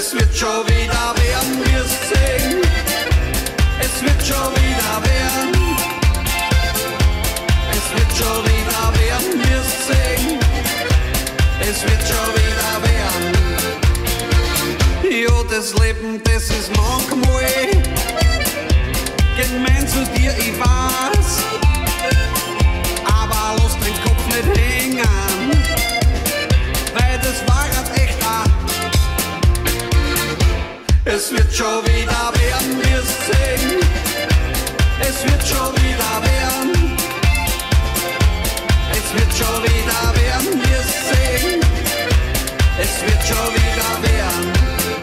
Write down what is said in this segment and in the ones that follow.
Es wird schon wieder werden, wir's sehen. Es wird schon wieder werden. Es wird schon wieder werden, wir's sehen. Es wird schon wieder werden. Ja, das Leben, das ist manchmal gemein zu dir, ich weiß. Aber lass den Kopf nicht hängen, weil das war grad echt wahr. Es wird schon wieder werden, wir's sehen. Es wird schon wieder werden. Es wird schon wieder werden, wir's sehen. Es wird schon wieder werden.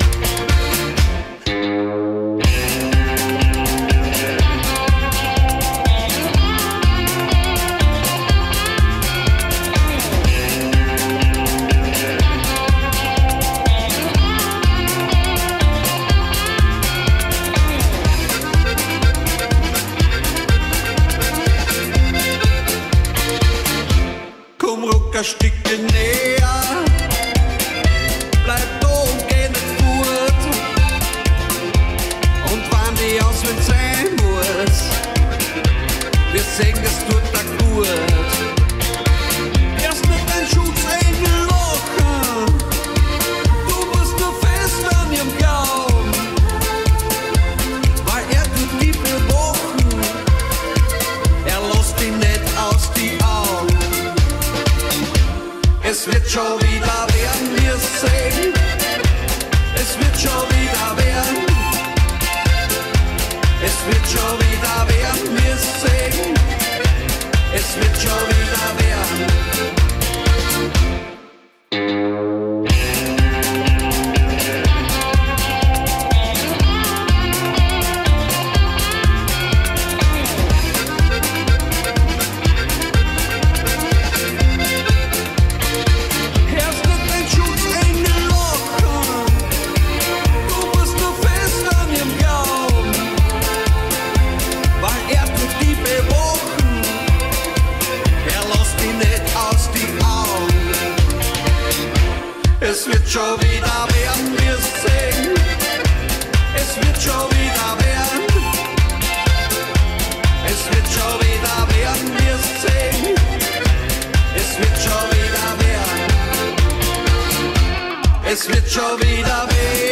Ein Stückchen näher, bleib da und geh nicht fort. Und wann die Auswelt sein muss, wir sehen, es tut da gut. Erst nicht dein Schutzengel lachen, du musst nur fest an ihrem Glauben, weil er tut die bewachen, er lässt dich nicht aus die Augen. Es wird schon wieder werden, wir's sehen. Es wird schon wieder werden. Es wird schon wieder werden, wir's sehen. Es wird schon wieder werden. Es wird schon wieder werden, wir's sehen. Es wird schon wieder werden. Es wird schon wieder werden, wir's sehen. Es wird schon wieder werden. Es wird schon wieder werden.